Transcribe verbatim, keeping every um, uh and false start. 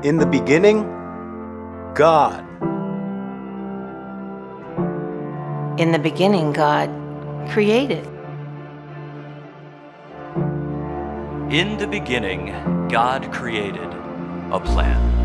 In the beginning, God. In the beginning, God created. In the beginning, God created a plan.